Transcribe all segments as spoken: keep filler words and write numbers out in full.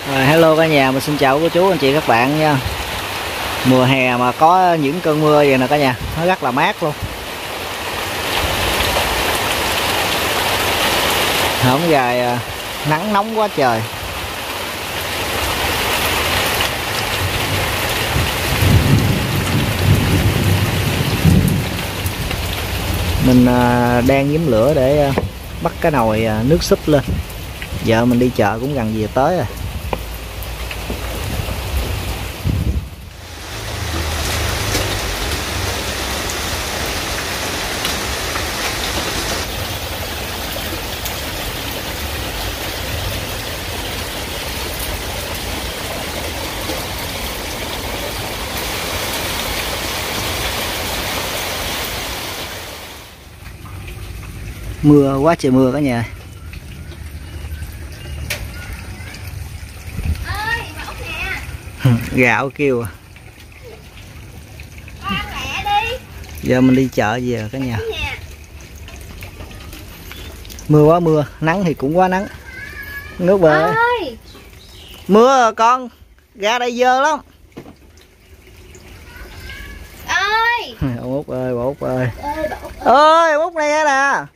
Rồi, hello cả nhà, mình xin chào cô chú anh chị các bạn nha. Mùa hè mà có những cơn mưa vậy nè cả nhà, nó rất là mát luôn. Hôm dài nắng nóng quá trời. Mình đang giếm lửa để bắt cái nồi nước súp lên. Vợ mình đi chợ cũng gần về tới rồi. Mưa quá trời mưa cả nhà. Ơi, bà Út nè. Gạo kêu à. Con ăn lẹ đi. Giờ mình đi chợ về rồi cả nhà. Mưa quá mưa, nắng thì cũng quá nắng. Nước về. Ơi. Mưa rồi con, ra đây dơ lắm. Ơi. Ông Út ơi, bà Út ơi. Ơi, bà Út Ơi, ông Út này nè.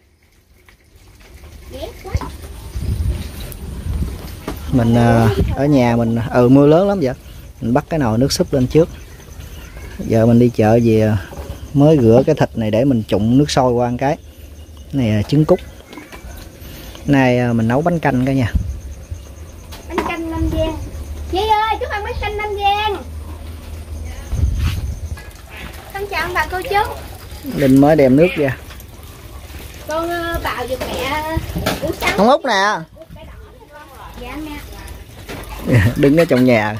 Mình ở nhà mình ừ mưa lớn lắm vậy. Mình bắt cái nồi nước súp lên trước. Giờ mình đi chợ về mới rửa cái thịt này để mình trụng nước sôi qua một cái. Này là trứng cút. Này mình nấu bánh canh cả nhà. bánh canh Nam Giang. Nhi ơi, chú ăn bánh canh Nam Giang. Con chào ông bà cô chú. Linh mới đem nước ra. Con vào giùm mẹ uống sáng. Ông Út nè. Dạ mẹ. Đứng ở trong nhà.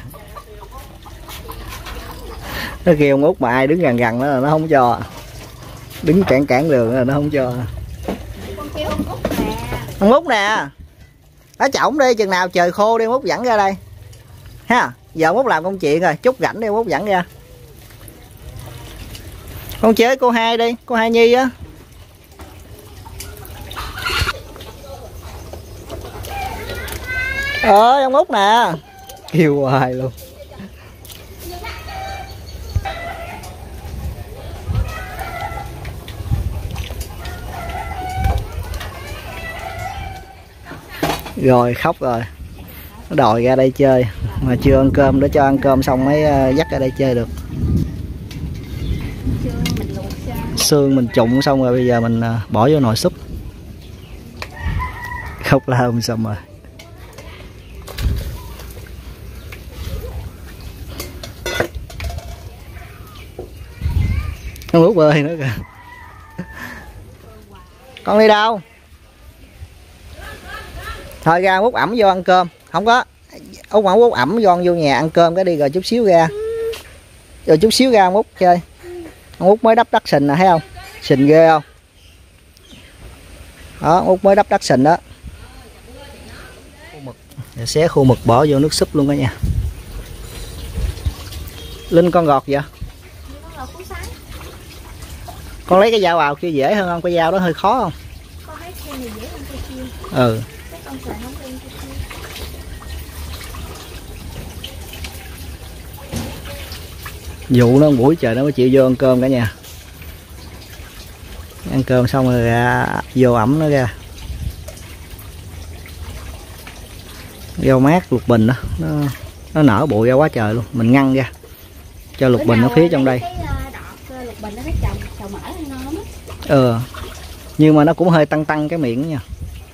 Nó kêu ông Út mà ai đứng gần gần đó là nó không cho. Đứng cản cản đường là nó không cho. Con kêu ông Út nè. Ông Út nè. Ở chổng đi, chừng nào trời khô đi ông Út dẫn ra đây. Ha, giờ ông Út làm công chuyện rồi, chút rảnh đi ông Út dẫn ra. Con chơi cô hai đi, cô hai Nhi á. Ơi ông Út nè. Kêu hoài luôn. Rồi khóc rồi. Nó đòi ra đây chơi. Mà chưa ăn cơm, để cho ăn cơm xong mới dắt ra đây chơi được. Xương mình trụng xong rồi bây giờ mình bỏ vô nồi súp. Khóc la hôm xong rồi. Con Út ơi nữa kìa. Con đi đâu? Thôi ra Út ẩm vô ăn cơm. Không có Út ẩm Út ẩm vô vô nhà ăn cơm cái đi rồi chút xíu ra. Rồi chút xíu ra Út chơi. Ông Út mới đắp đất sình nè, thấy không? Sình ghê không? Đó, Út mới đắp đất sình đó. Khô mực. Để xé khô mực bỏ vô nước súp luôn cả nhà. Linh con gọt vậy? Con lấy cái dao vào kia dễ hơn không? Cái dao đó hơi khó không? Con lấy kia này dễ hơn cây kia. Ừ. Cái con xài không quen cây kia. Dụ nó buổi trời nó mới chịu vô ăn cơm cả nhà. Ăn cơm xong rồi ra vô ẩm nó ra. Rau mát lục bình đó, nó nó nở bụi ra quá trời luôn, mình ngăn ra cho lục bình ở phía trong đây. Cái lục bình nó thấy trồng trồng mỡ ngon lắm á. Ờ. Nhưng mà nó cũng hơi tăng tăng cái miệng nha.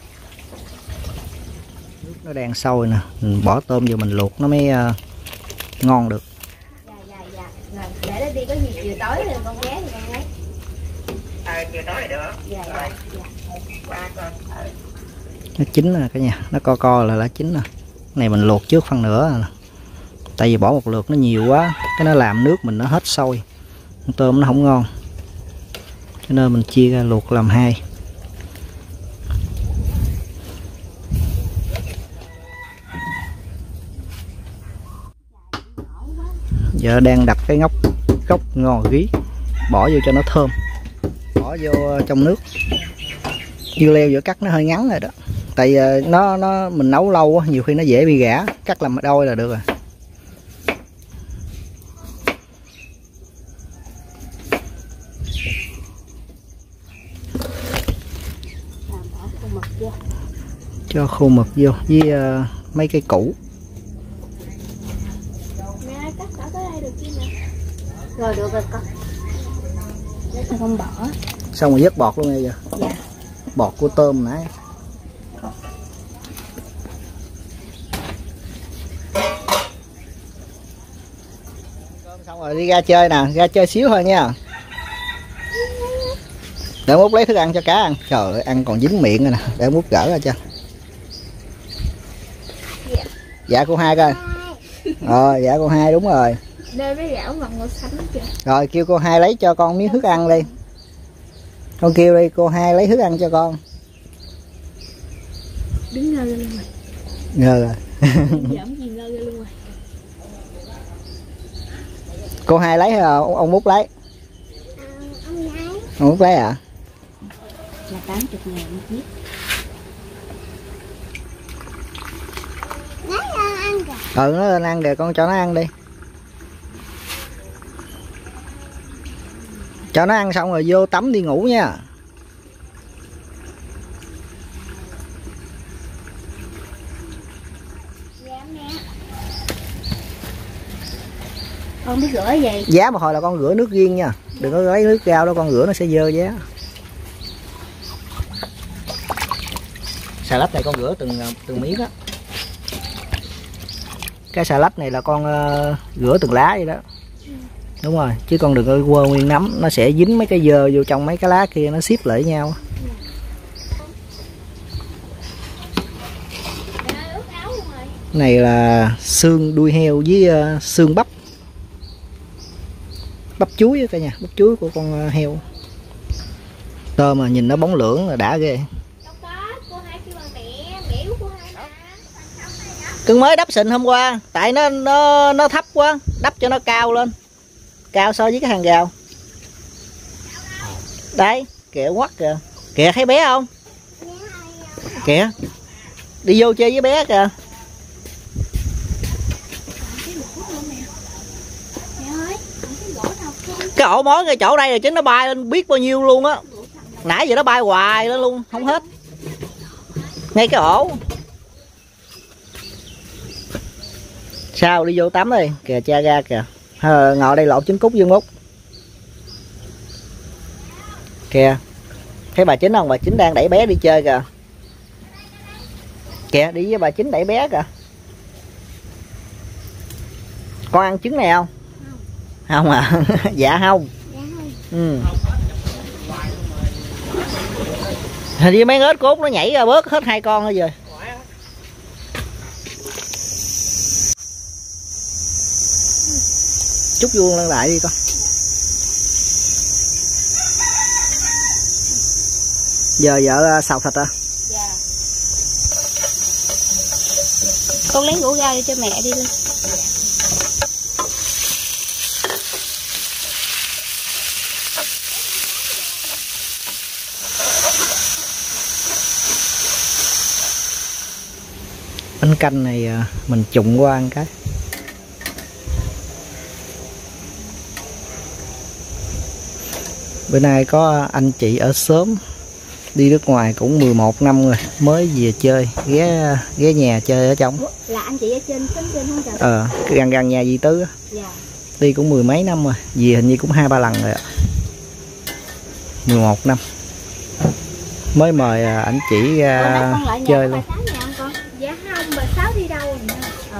Nước nó đang sôi nè, mình bỏ tôm vô mình luộc nó mới uh, ngon được. Dạ dạ dạ. Rồi, để nó đi có gì chiều tối rồi con ghé thì con lấy. À, chiều tối thì được. Dạ dạ dạ. Qua con. Nó chín nè cả nhà, nó co co là đã chín nè. Này mình luộc trước phân nữa nè. Tại vì bỏ một lượt nó nhiều quá, cái nó làm nước mình nó hết sôi. Con tôm nó không ngon. Cho nên mình chia ra luộc làm hai. Giờ đang đập cái ngóc gốc ngò rí, bỏ vô cho nó thơm. Bỏ vô trong nước. Dưa leo giữa cắt nó hơi ngắn rồi đó. Tại nó nó mình nấu lâu quá, nhiều khi nó dễ bị gã, cắt làm đôi là được rồi. Cho khô mực vô với uh, mấy cây củ. Mẹ cắt cả tới đây được chưa nè? Rồi được rồi con. Để con bỏ. Xong rồi vớt bọt luôn nghe giờ. Dạ. Bọt của tôm nãy. Xong rồi đi ra chơi nè, ra chơi xíu thôi nha. Để Mút lấy thức ăn cho cá ăn. Trời ơi, ăn còn dính miệng rồi nè, để Mút gỡ ra cho. Dạ, dạ cô Hai coi. Ờ, dạ cô Hai đúng rồi. đây với gạo ngọt ngọt xanh kìa. Rồi kêu cô Hai lấy cho con miếng thức ăn đi. Con kêu đi, cô Hai lấy thức ăn cho con. Đứng ngơ ra luôn rồi. Ngơ rồi. Giỡn gì ngơ ra luôn rồi. Cô Hai lấy hay là ông, ông Mút lấy? Ông lấy. Ông Mút lấy à? Là tám mươi ngàn một chiếc. Nó lên ăn kìa. Ừ, nó lên ăn kìa, con cho nó ăn đi. Cho nó ăn xong rồi vô tắm đi ngủ nha. Dạ mẹ. Con biết rửa gì? Giá một hồi là con rửa nước riêng nha. Đừng có lấy nước rau đó, con rửa nó sẽ dơ giá. Xà lách này con rửa từng từng miếng á. Cái xà lách này là con uh, rửa từng lá vậy đó. Đúng rồi, chứ con đừng có quơ nguyên nắm, nó sẽ dính mấy cái dơ vô trong mấy cái lá kia, nó xếp lại với nhau. Này là xương đuôi heo với uh, xương bắp. Bắp chuối đó cả nhà, bắp chuối của con uh, heo. Tôm mà nhìn nó bóng lưỡng là đã ghê. Cưng mới đắp xịn hôm qua, tại nó nó nó thấp quá, đắp cho nó cao lên. Cao so với cái hàng rào. Đấy, kìa quắc kìa. Kìa thấy bé không? Kìa. Đi vô chơi với bé kìa. Cái ổ mối ngay chỗ đây rồi chứ nó bay lên biết bao nhiêu luôn á. Nãy giờ nó bay hoài lên luôn, không hết. Ngay cái ổ. Sao đi vô tắm đi, kìa cha ra kìa. À, ngồi đây lột trứng cút Dương Mút. Kìa. Thấy bà Chính không? Bà Chính đang đẩy bé đi chơi kìa. Kìa, đi với bà Chính đẩy bé kìa. Con ăn trứng này không? Không, không à? Dạ không. Ừ. Hình như mấy ếch cốt nó nhảy ra bớt hết hai con thôi rồi. Chút vuông lên lại đi con. Giờ vợ xào thịt à? Dạ. Con lấy rủ ra cho mẹ đi lên. Bánh canh này mình trụng qua ăn cái. Bữa nay có anh chị ở xóm đi nước ngoài cũng mười một năm rồi mới về chơi, ghé ghé nhà chơi ở trong. Là anh chị ở trên xóm trên không trời? Ờ, gần gần nhà dì Tư. Dạ. Đi cũng mười mấy năm rồi, về hình như cũng hai ba lần rồi ạ. mười một năm. Mới mời anh chị ra chơi luôn. Dạ không, bà Sáu đi đâu rồi nha. Ờ.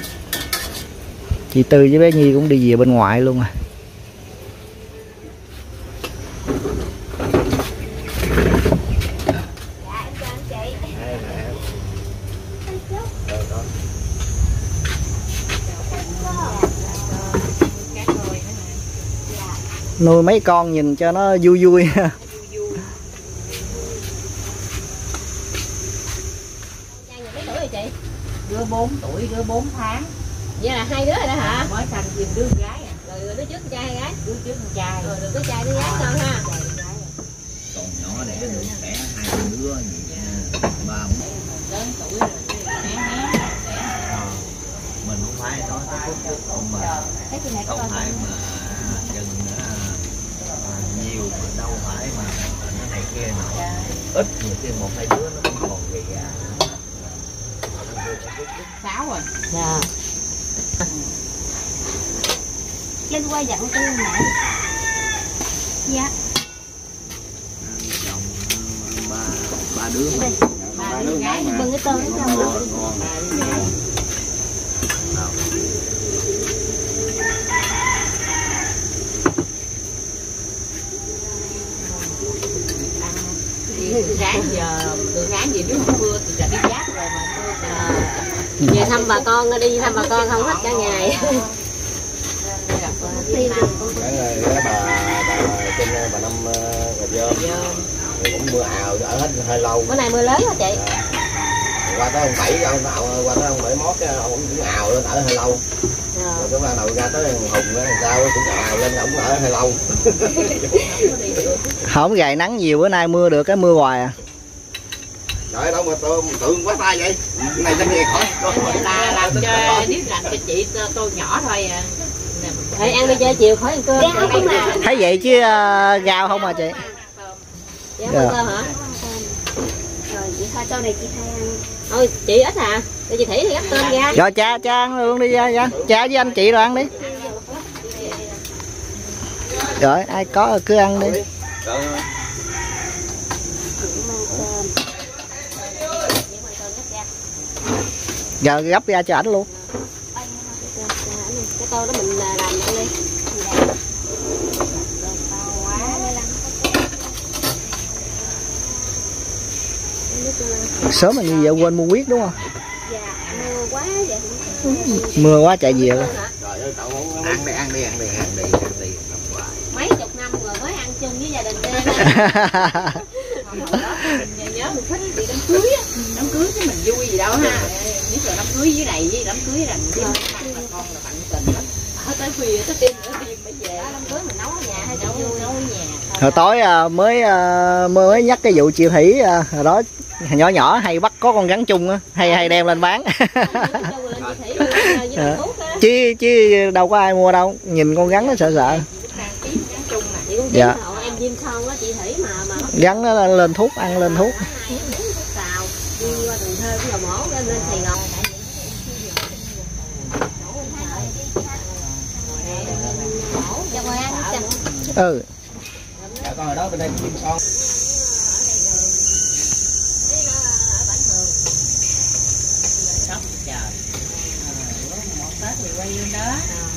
Chị Tư với bé Nhi cũng đi về bên ngoại luôn à. Nuôi mấy con nhìn cho nó vui vui. Mấy tuổi rồi chị? Đứa bốn tuổi, đứa bốn tháng. Vậy là hai đứa rồi đó hả? Mới thành dùm đứa gái à. Rồi đứa trước con trai hay gái? Đứa trước con trai. Rồi được cái trai đứa gái con ha. Còn nhỏ đẻ được đẻ hai đứa gì nha. Ba bốn Cái chị này có không bao phải nhiêu? mà chừng uh, nhiều mà đâu phải mà nó này kia nọ, ít nhiều khi một hai đứa nó cũng còn gầy gà. Sáu rồi. Dạ. Linh qua dặn tôi nãy. Dạ. Chồng ba ba đứa Đây. Ba đứa gái. Bưng cái tôm ở trong đó. ngon. Từ sáng giờ từ sáng gì nếu không mưa thì là đi giáp rồi mà mưa Về thăm bà con, đi thăm bà con không hết cả ngày. Tiêu được. Cái, cái bà bà trên bà Năm Gà Dơm cũng mưa ào ở hết hơi lâu. Bữa nay mưa lớn hả chị? À, qua tới ông Bảy ông ào, qua tới ông Bảy mót ông cũng ào lên ở hơi lâu. Rồi. Rồi cái ban đầu ra tới Hùng đó sao cũng ào lên ông ở hơi lâu. Không gài nắng nhiều, bữa nay mưa được cái mưa hoài à. Trời đâu mà tôi tượng quá tay vậy. Cái này chắc nghe khỏi. là làm cho nếu làm cho chị tôi nhỏ thôi à. Thôi ăn đi chơi chiều khỏi ăn cơm. Thấy vậy chứ uh, gao không à chị? Dạ Dạ. ăn cơm hả? Rồi chị thay sau này chị thay ăn. Thôi chị ít à. Để chị Thủy thì gắp cơm ra. Rồi cha cha ăn luôn đi cha, cha. Cha với anh chị rồi ăn đi. Rồi ai có cứ ăn đi. Giờ gấp ra cho ảnh luôn. Cái tô đó mình làm ăn đi. Sớm mà như vậy quên mua huyết đúng không? Dạ, mưa quá vậy. Mưa quá chạy về luôn. Trời ơi cậu muốn ăn đi ăn đi ăn đi ăn đi ăn đi. Mấy chục năm rồi mới ăn chung với gia đình em. Nhớ mình thích đi đám cưới á, đám cưới chứ mình vui gì đâu ha. Nhất là đám cưới dưới này với đám cưới là mình con là tận tình lắm. Ở tới khuya tới đêm nữa đêm mới về. Đám cưới mình nấu ở nhà hay nấu nấu ở nhà. Hồi tối uh, mới uh, mới nhắc cái vụ chị Thủy uh, hồi đó nhỏ nhỏ hay bắt có con rắn chung á, hay hay đem lên bán. chứ chứ đâu có ai mua đâu, nhìn con rắn nó sợ sợ. Dạ. Em diêm son á chị Thủy mà mà Rắn nó lên thuốc, ăn lên thuốc. xào đi qua Cần Thơ cũng là mổ lên lên Sài Gòn. Mổ cho ngồi ăn cho. Ừ. Dạ con ở đó bên đây chim son. Sóc chờ. Một Tết thì quay lên đó.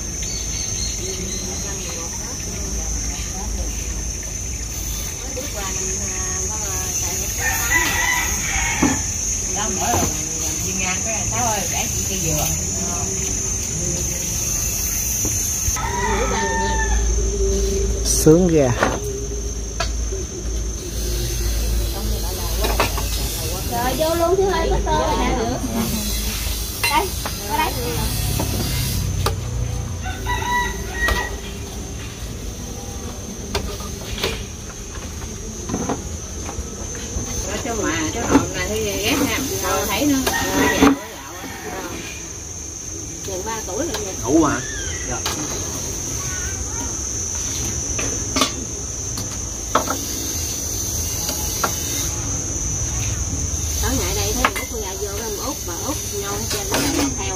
Đó mỗi lần đi ngang cái Sáu ơi để chị cây dừa. Sướng ghê. Rồi vô luôn chứ ơi, có tơ rồi nè. Đây, ở đây. Cho mà cho hồn này thì ghét ha, sao thấy nó. Chừng ba tuổi rồi nè. Ngủ hả? Dạ. Ở ngày đây thấy út con gà vô lên út và út nhau trên nó lại theo.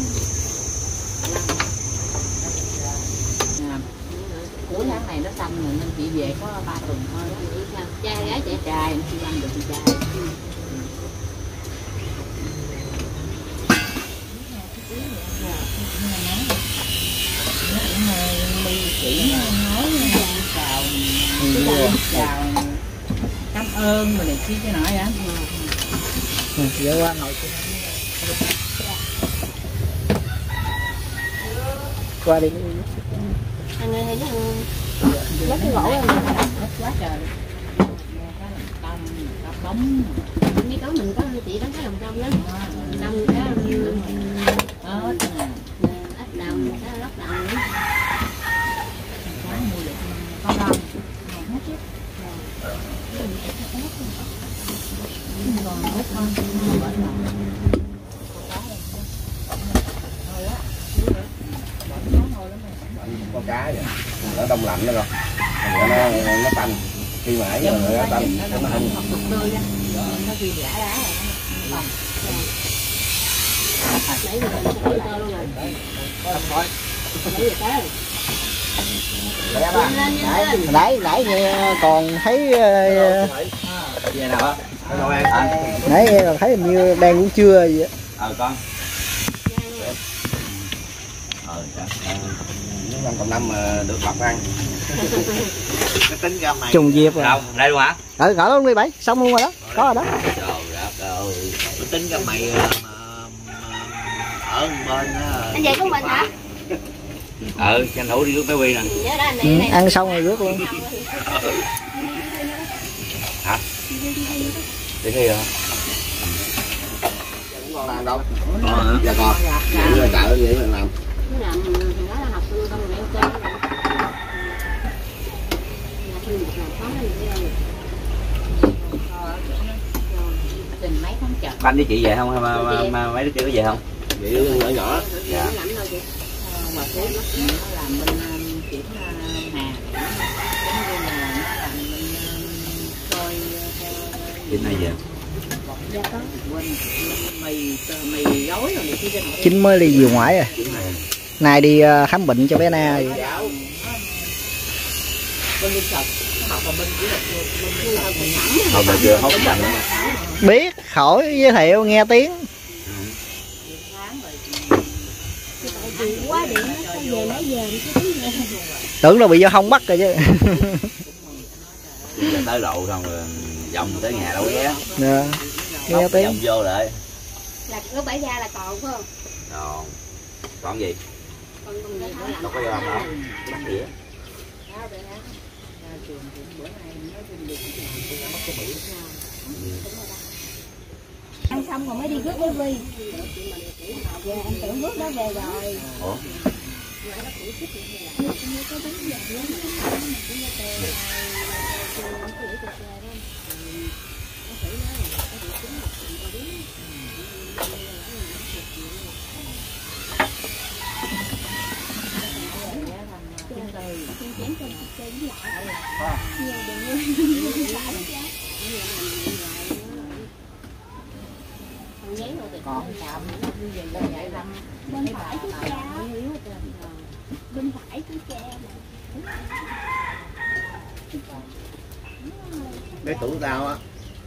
Cuối tháng này nó xanh rồi nên chị về có ba tuần thôi đó. Trai gái chị Trai nó chưa ăn được thì trai. Chỉ nói chào chào cảm ơn mà này kia cái nói á. Dạ qua ngồi qua đi. ăn ơi thấy nó cái gỗ em Quá trời. Tông tông bóng. mấy có mình có chị đánh cái đồng trong đó đồng cái Ớt nè. ít đồng cái lóc đồng nữa. Sáng mua được có đông. Hết chứ. Còn ớt không. cá vậy, nó đông lạnh đó rồi, nó nó tanh, khi mà ấy rồi nó tanh, nó không tươi á, nó khi đã đá rồi. Lấy rồi mình sẽ tơ luôn rồi. Lấy rồi nãy nãy nãy nghe còn thấy về nào á? Đâu ăn? À. Nãy nghe còn thấy hình như đang ngủ trưa vậy á. Ờ con. Ờ những năm còn năm mà được lọc ăn. Cái tính ra mày. Trùng diệp rồi. Đâu, đây luôn hả? Ừ, gỡ luôn đi bảy, xong luôn rồi đó. Có rồi đó. Trời đất ơi. Cái tính ra mày mà, mà ở bên á. Anh về của mình hả? Ờ, tranh thủ đi rước bé Quy nè. Nhớ đó anh Ừ, này. ăn xong rồi rước luôn. Hả? Đi thi hả? Con làm đâu? Ờ hả? Dạ con. Đi ra chợ vậy mình làm. Nó làm đó là học luôn không rồi ok. Tình mấy tháng chợ. Banh với chị về không? Mà, mà, mà mấy đứa kia có về không? Vậy nhỏ nhỏ. Dạ. Mà thế nó làm bên kiểm Hà, giống như là nó làm bên coi theo Chín nay về. Dạ có. quên mì mì gói rồi này kia trên. Chính mới đi về ngoại rồi. Nay đi uh, khám bệnh cho bé Na vậy. Bên đi sập, học ở bên dưới bên Thôi mà chưa hốt banh nữa. Biết, khỏi giới thiệu nghe tiếng. Quá điện nó về lấy về đi chứ nghe. Tưởng là bị giao thông bắt rồi chứ. Tới độ xong rồi vòng tới nhà đâu ghé. Dạ. Nghe tiếng. Vòng vô lại. Là lúc bãi ra là còn phải không? Còn còn gì? Còn còn gì nữa làm. Đâu có vô đâu. Bắt đĩa. Ăn xong rồi mới đi rước với Vi. Dạ em tưởng rước đó về rồi. Ủa? còn chạm như vậy là vậy năm Bên phải chú cha. Bên phải chú cha. Cái tủ tao á.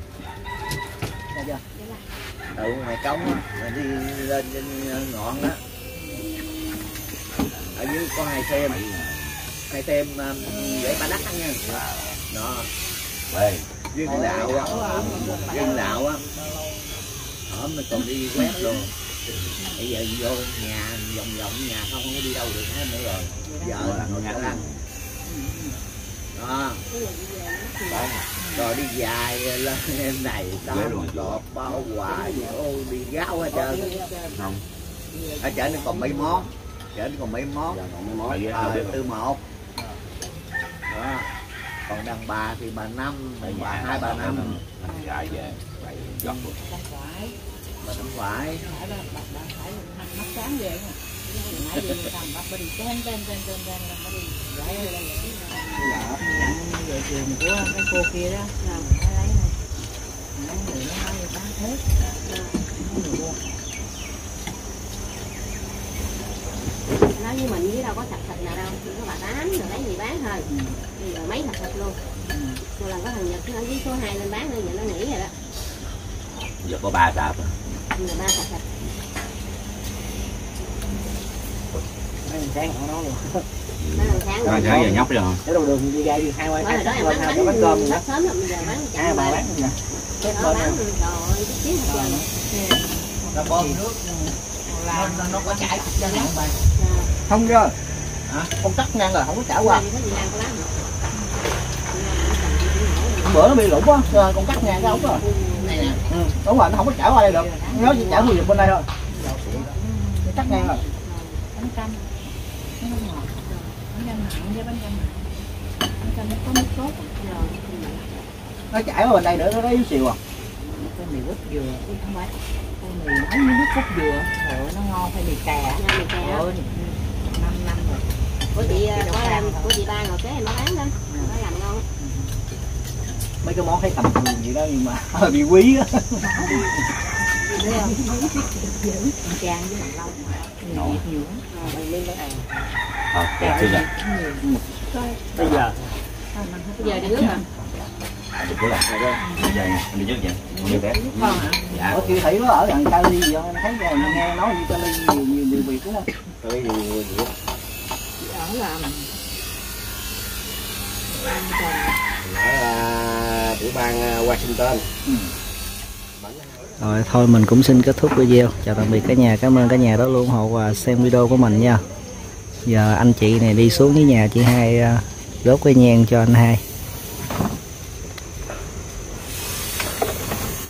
Tự mày cống á, mày đi lên trên ngọn á. Ở dưới có hai xem. Hai xem để ba đắt nha. Đó. Đây. Riêng đạo á. Riêng đạo á. Ở mình còn đi quét luôn. Bây giờ vô nhà vòng vòng nhà không không có đi đâu được hết nữa rồi. Vợ là ngồi ăn. Đó. Rồi đi dài lên em này đó lọt bao quả vô đi gáo hết trơn. Không. Ở chợ nó còn mấy món. Chợ nó còn mấy món. Ờ, tư một. Đó. Còn đàn bà thì bà năm, bà hai bà năm. Gái về. Giọt luôn. Bà không phải. mắt sáng về nha. Nãy giờ làm bắt đi tên tên tên tên tên là đi lại lại về trường của cái cô kia đó là lấy này lấy người nó nói bán hết Nói với mình chứ đâu có sạch thịt nào đâu, chỉ có bà tám rồi lấy gì bán thôi. Bây giờ mấy sạch thịt luôn. Một lần có thằng Nhật nó với số hai lên bán nữa, giờ nó nghỉ rồi đó. Giờ có ba sạp rồi. Giờ ba sạch thịt. Sáng không nói luôn. Nó làm sáng Rồi rồi. giờ nhóc rồi không? Cái đầu đường đi ra đi hai quay Rồi đó em bán bánh bánh cơm sắp sớm rồi, bây giờ bán hai chậm bà bán. bán nè. Đó bán rồi, chín hết rồi. Nó bơm nước là nó có chảy trên đó. không chưa? Hả? Con cắt ngang rồi không có chảy qua. Bữa nó bị lủng á, con cắt ngang cái ống rồi. Này nè. Ừ, đúng rồi, nó không có chảy qua đây được. Nó chỉ chảy qua bên đây thôi. Nó cắt ngang rồi. Bánh canh nó không ngọt, bánh canh mặn với bánh canh mặn, bánh canh nó có nước sốt rồi Nó chảy qua bên đây nữa nó lấy xìu à. cái mì quýt dừa không phải cái mì nấu với nước cốt dừa, trời ơi nó ngon, phải mì cà, Mì cà. ơi năm năm rồi của chị có làm của chị ba ngồi kế em nó bán đó, nó làm ngon. Mấy cái món thấy tầm thường vậy đó nhưng mà hơi bị quý á. Trang với mặn lâu nhiều nhiều Ờ, bây giờ Bây giờ Bây giờ đi nước hả? được rồi, bây giờ anh đi trước vậy, nhiều bé. Dạ. ở siêu thị nó ở gần Cali gì không? Em thấy rồi nghe nói như Cali nhiều nhiều điều việc đúng không? Tôi nhiều nhiều nhiều. ở làm Ở tiểu bang Washington. Ừ. Rồi thôi mình cũng xin kết thúc video. Chào tạm biệt cả nhà, cảm ơn cả nhà đã luôn ủng hộ và xem video của mình nha. Giờ anh chị này đi xuống với nhà chị hai đốt cái nhang cho anh hai.